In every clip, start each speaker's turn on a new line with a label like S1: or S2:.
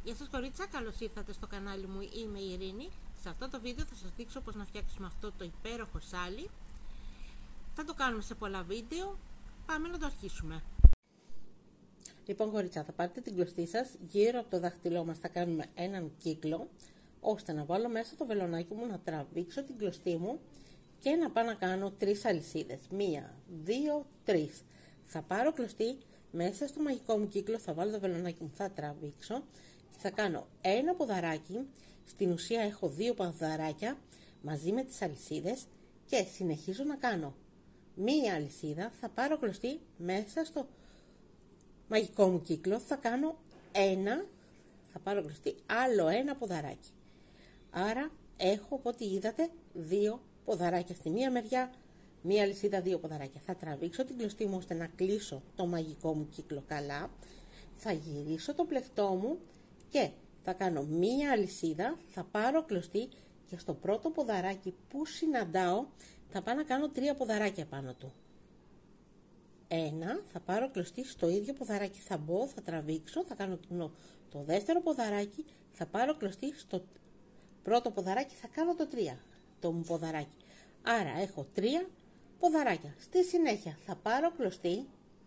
S1: Γεια σας κορίτσια, καλώς ήρθατε στο κανάλι μου, είμαι η Ειρήνη. Σε αυτό το βίντεο θα σας δείξω πώς να φτιάξουμε αυτό το υπέροχο σάλι. Θα το κάνουμε σε πολλά βίντεο, πάμε να το αρχίσουμε. Λοιπόν κορίτσια, θα πάρετε την κλωστή σας, γύρω από το δάχτυλό μας θα κάνουμε έναν κύκλο, ώστε να βάλω μέσα το βελονάκι μου, να τραβήξω την κλωστή μου και να πάω να κάνω 3 αλυσίδες. 1, 2, 3. Θα πάρω κλωστή, μέσα στο μαγικό μου κύκλο θα βάλω το βελονάκι μου, θα τραβήξω και θα κάνω ένα ποδαράκι. Στην ουσία έχω 2 ποδαράκια μαζί με τις αλυσίδες και συνεχίζω να κάνω μία αλυσίδα. Θα πάρω κλωστή, μέσα στο μαγικό μου κύκλο θα κάνω ένα, θα πάρω κλωστή, άλλο ένα ποδαράκι. Άρα έχω, οπότε είδατε, 2 ποδαράκια στη μία μεριά, μία αλυσίδα, 2 ποδαράκια. Θα τραβήξω την κλωστή μου ώστε να κλείσω το μαγικό μου κύκλο καλά. Θα γυρίσω το πλεκτό μου και θα κάνω μία αλυσίδα, θα πάρω κλωστή και στο πρώτο ποδαράκι που συναντάω θα πάω να κάνω 3 ποδαράκια πάνω του. Ένα, θα πάρω κλωστή, στο ίδιο ποδαράκι θα μπω, θα τραβήξω, θα κάνω το δεύτερο ποδαράκι, θα πάρω κλωστή, στο πρώτο ποδαράκι θα κάνω το 3, το μου ποδαράκι. Άρα έχω 3 ποδαράκια. Στη συνέχεια θα πάρω κλωστή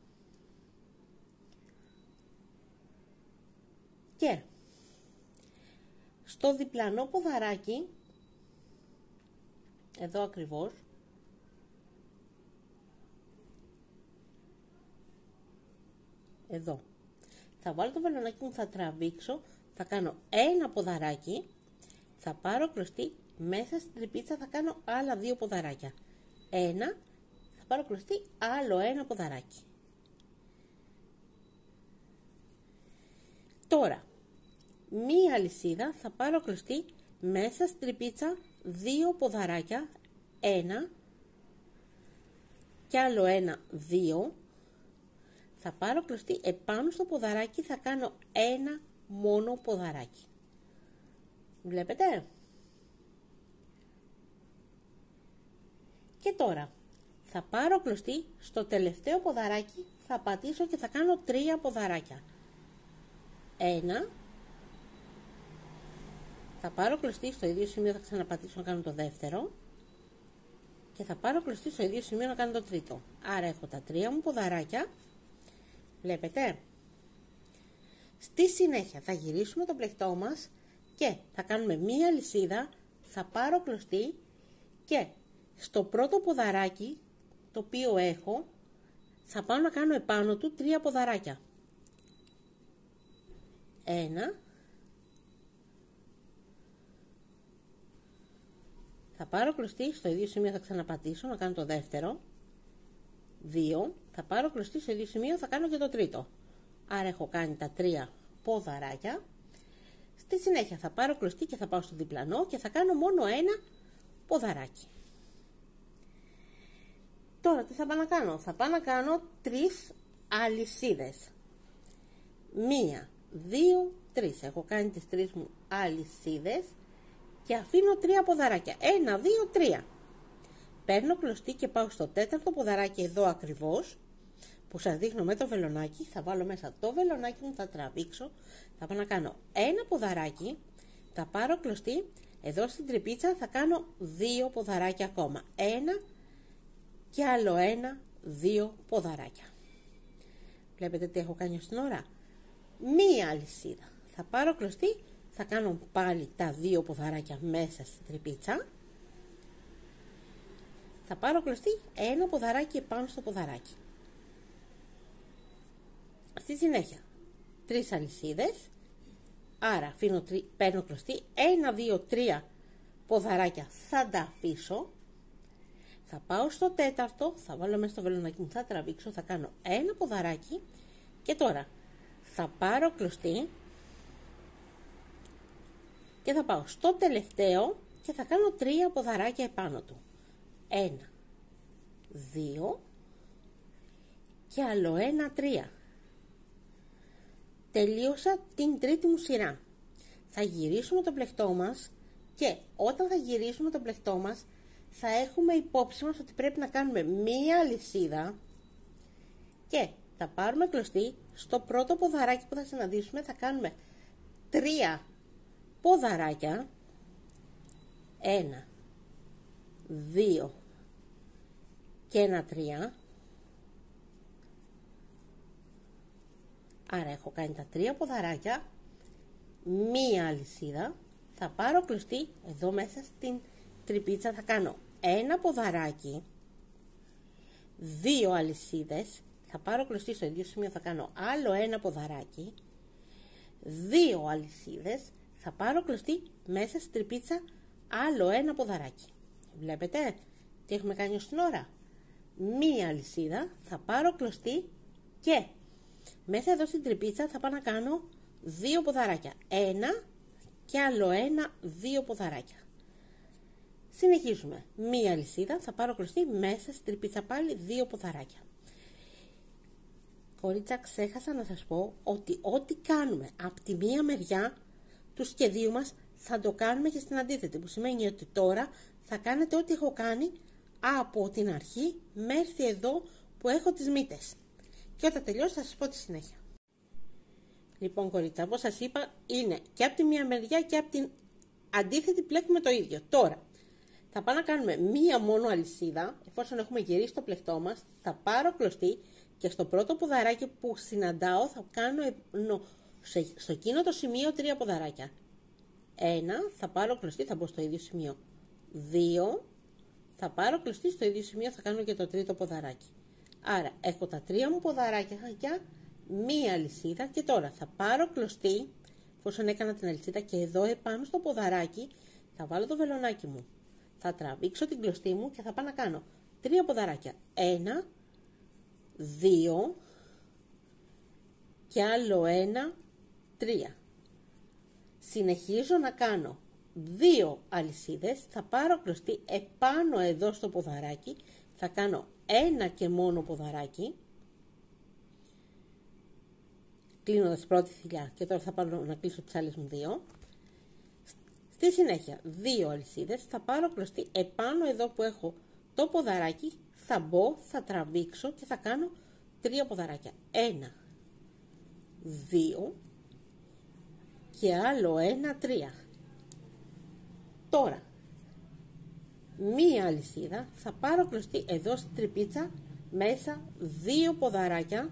S1: και στο διπλανό ποδαράκι, εδώ ακριβώς, εδώ, θα βάλω το βελονάκι μου, θα τραβήξω, θα κάνω ένα ποδαράκι, θα πάρω κλωστή, μέσα στην τρυπίτσα θα κάνω άλλα 2 ποδαράκια. Ένα, θα πάρω κλωστή, άλλο ένα ποδαράκι. Τώρα, μία αλυσίδα, θα πάρω κλωστή, μέσα στην τρυπίτσα 2 ποδαράκια, ένα και άλλο ένα, 2. Θα πάρω κλωστή, επάνω στο ποδαράκι θα κάνω ένα μόνο ποδαράκι. Βλέπετε? Και τώρα θα πάρω κλωστή, στο τελευταίο ποδαράκι θα πατήσω και θα κάνω 3 ποδαράκια. Ένα, θα πάρω κλωστή, στο ίδιο σημείο θα ξαναπατήσω να κάνω το δεύτερο και θα πάρω κλωστή στο ίδιο σημείο να κάνω το τρίτο. Άρα έχω τα 3 μου ποδαράκια. Βλέπετε? Στη συνέχεια θα γυρίσουμε το πλεκτό μας και θα κάνουμε μία αλυσίδα, θα πάρω κλωστή και στο πρώτο ποδαράκι το οποίο έχω θα πάω να κάνω επάνω του 3 ποδαράκια. Ένα, θα πάρω κλωστή, στο ίδιο σημείο θα ξαναπατήσω να κάνω το δεύτερο. 2, θα πάρω κλωστή, στο ίδιο σημείο θα κάνω και το τρίτο. Άρα έχω κάνει τα 3 ποδαράκια. Στη συνέχεια θα πάρω κλωστή και θα πάω στο διπλανό και θα κάνω μόνο ένα ποδαράκι. Τώρα τι θα πάω να κάνω? Θα πάω να κάνω 3 αλυσίδες. 1, 2, 3. Έχω κάνει τις 3 μου αλυσίδες και αφήνω 3 ποδαράκια. 1, 2, 3. Παίρνω κλωστή και πάω στο τέταρτο ποδαράκι εδώ ακριβώς που σας δείχνω με το βελονάκι. Θα βάλω μέσα το βελονάκι μου, θα τραβήξω, θα πάω να κάνω ένα ποδαράκι, θα πάρω κλωστή, εδώ στην τρυπίτσα θα κάνω 2 ποδαράκια ακόμα. Ένα και άλλο ένα, 2 ποδαράκια. Βλέπετε τι έχω κάνει ως την ώρα? Μία αλυσίδα. Θα πάρω κλωστή, θα κάνω πάλι τα 2 ποδαράκια μέσα στην τρυπίτσα. Θα πάρω κλωστή, ένα ποδαράκι επάνω στο ποδαράκι. Στη συνέχεια 3 αλυσίδες. Άρα παίρνω κλωστή, 1, 2, 3 ποδαράκια θα τα αφήσω. Θα πάω στο τέταρτο, θα βάλω μέσα στο βελονάκι μου, θα τραβήξω, θα κάνω ένα ποδαράκι και τώρα θα πάρω κλωστή και θα πάω στο τελευταίο και θα κάνω 3 ποδαράκια επάνω του. 1, 2 και άλλο ένα, 3. Τελείωσα την τρίτη μου σειρά. Θα γυρίσουμε το πλεκτό μας και όταν θα γυρίσουμε το πλεκτό μας θα έχουμε υπόψη μας ότι πρέπει να κάνουμε μία αλυσίδα και θα πάρουμε κλωστή, στο πρώτο ποδαράκι που θα συναντήσουμε θα κάνουμε 3 3 ποδαράκια, 1, 2 και ένα 3, άρα έχω κάνει τα 3 ποδαράκια, μία αλυσίδα, θα πάρω κλωστή εδώ μέσα στην τρυπίτσα, θα κάνω ένα ποδαράκι, 2 αλυσίδες, θα πάρω κλωστή στο ίδιο σημείο, θα κάνω άλλο ένα ποδαράκι, 2 αλυσίδες, θα πάρω κλωστή μέσα στην τρυπίτσα, άλλο ένα ποδαράκι. Βλέπετε τι έχουμε κάνει ως την ώρα? Μία αλυσίδα, θα πάρω κλωστή και μέσα εδώ στην τρυπίτσα θα πάω να κάνω 2 ποδαράκια. Ένα και άλλο ένα, 2 ποδαράκια. Συνεχίζουμε. Μία αλυσίδα, θα πάρω κλωστή μέσα στην τρυπίτσα πάλι 2 ποδαράκια. Κορίτσα, ξέχασα να σας πω ότι ό,τι κάνουμε από τη μία μεριά του σχεδίου μας θα το κάνουμε και στην αντίθετη, που σημαίνει ότι τώρα θα κάνετε ό,τι έχω κάνει από την αρχή μέχρι εδώ που έχω τις μύτες. Και όταν τελειώσω θα σας πω τη συνέχεια. Λοιπόν κορίτσα, όπως σας είπα, είναι και από τη μία μεριά και από την αντίθετη πλέκουμε το ίδιο. Τώρα θα πάμε να κάνουμε μία μόνο αλυσίδα, εφόσον έχουμε γυρίσει το πλεκτό μας, θα πάρω κλωστή και στο πρώτο ποδαράκι που συναντάω θα κάνω στο εκείνο το σημείο 3 ποδαράκια. 1, θα πάρω κλωστή, θα μπω στο ίδιο σημείο. 2, θα πάρω κλωστή, στο ίδιο σημείο θα κάνω και το τρίτο ποδαράκι. Άρα έχω τα 3 μου ποδαράκια για μία αλυσίδα και τώρα θα πάρω κλωστή, εφόσον έκανα την αλυσίδα, και εδώ επάνω στο ποδαράκι θα βάλω το βελονάκι μου. Θα τραβήξω την κλωστή μου και θα πάω να κάνω 3 ποδαράκια. 1, 2 και άλλο ένα, 3. Συνεχίζω να κάνω 2 αλυσίδες, θα πάρω κλωστή επάνω εδώ στο ποδαράκι, θα κάνω ένα και μόνο ποδαράκι, κλείνοντας πρώτη θηλιά, και τώρα θα πάρω να κλείσω τις άλλες μου 2. Στη συνέχεια 2 αλυσίδες, θα πάρω κλωστή επάνω εδώ που έχω το ποδαράκι, θα μπω, θα τραβήξω και θα κάνω 3 ποδαράκια. 1, 2 και άλλο ένα, 3. Τώρα μία αλυσίδα, θα πάρω κλωστή εδώ στην τρυπίτσα μέσα 2 ποδαράκια,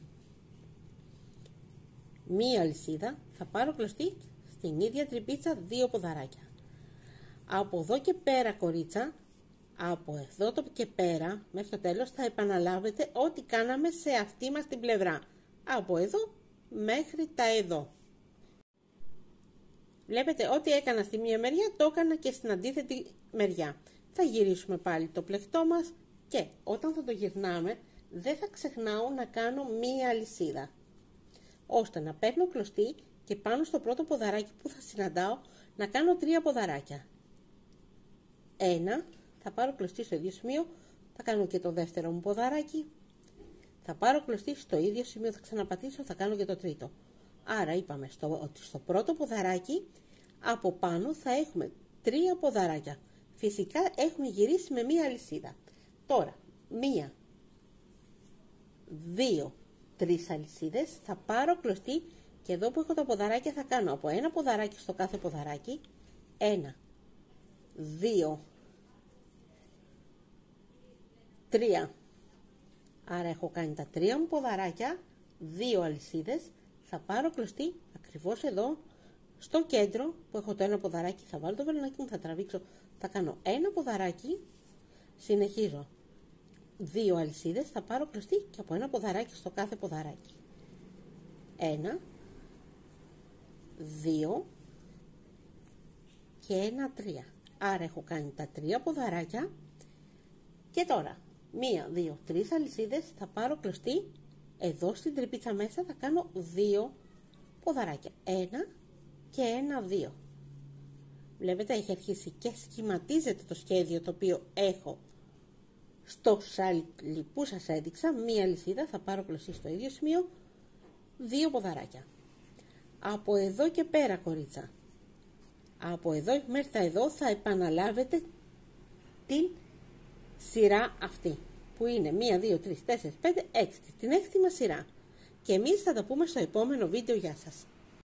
S1: μία αλυσίδα, θα πάρω κλωστή στην ίδια τρυπίτσα 2 ποδαράκια. Από εδώ και πέρα κορίτσα, από εδώ και πέρα μέχρι το τέλος θα επαναλάβετε ό,τι κάναμε σε αυτή μας την πλευρά, από εδώ μέχρι τα εδώ. Βλέπετε ό,τι έκανα στη μία μεριά το έκανα και στην αντίθετη μεριά. Θα γυρίσουμε πάλι το πλεκτό μας και όταν θα το γυρνάμε δεν θα ξεχνάω να κάνω μία αλυσίδα, ώστε να παίρνω κλωστή και πάνω στο πρώτο ποδαράκι που θα συναντάω να κάνω 3 ποδαράκια. 1, θα πάρω κλωστή στο ίδιο σημείο, θα κάνω και το δεύτερο μου ποδαράκι, θα πάρω κλωστή στο ίδιο σημείο, θα ξαναπατήσω, θα κάνω και το τρίτο. Άρα είπαμε ότι στο πρώτο ποδαράκι από πάνω θα έχουμε 3 ποδαράκια. Φυσικά έχουμε γυρίσει με μία αλυσίδα. Τώρα 1, 2, 3 αλυσίδες, θα πάρω κλωστή και εδώ που έχω τα ποδαράκια θα κάνω από ένα ποδαράκι στο κάθε ποδαράκι, 1, 2, 3. Άρα έχω κάνει τα 3 μου ποδαράκια, 2 αλυσίδες, θα πάρω κλωστή ακριβώς εδώ στο κέντρο που έχω το ένα ποδαράκι, θα βάλω το βελονάκι μου, θα τραβήξω, θα κάνω ένα ποδαράκι, συνεχίζω 2 αλυσίδες, θα πάρω κλωστή και από ένα ποδαράκι στο κάθε ποδαράκι. 1, 2 και ένα 3. Άρα έχω κάνει τα 3 ποδαράκια και τώρα 1, 2, 3 αλυσίδες, θα πάρω κλωστή, εδώ στην τρυπίτσα μέσα θα κάνω 2 ποδαράκια. 1 και ένα 2. Βλέπετε έχει αρχίσει και σχηματίζεται το σχέδιο το οποίο έχω στο σάλι που σας έδειξα. Μία αλυσίδα, θα πάρω κλωστή στο ίδιο σημείο, 2 ποδαράκια. Από εδώ και πέρα κορίτσα, από εδώ μέχρι τα εδώ θα επαναλάβετε την σειρά αυτή που είναι 1, 2, 3, 4, 5, 6, την έκτη μας σειρά. Και εμείς θα τα πούμε στο επόμενο βίντεο. Γεια σας.